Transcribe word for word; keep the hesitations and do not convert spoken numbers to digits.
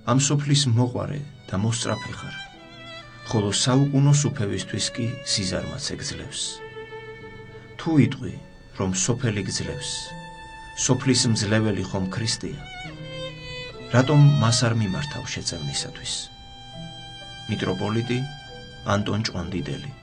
ამ სოფლის მოყვარე და მოსწრაფე ხარ, ხოლო საუკუნო სუფევისთვის კი სიზარმაც ეგძლევს. თუ იტყვი, რომ სოფელი გძლევს, სოფლის მძლეველი ხომ ქრისტეა, რატომ მას არ მიმართავ შეწევნისათვის? მიტროპოლიტი ანტონ ჭყონდიდელი.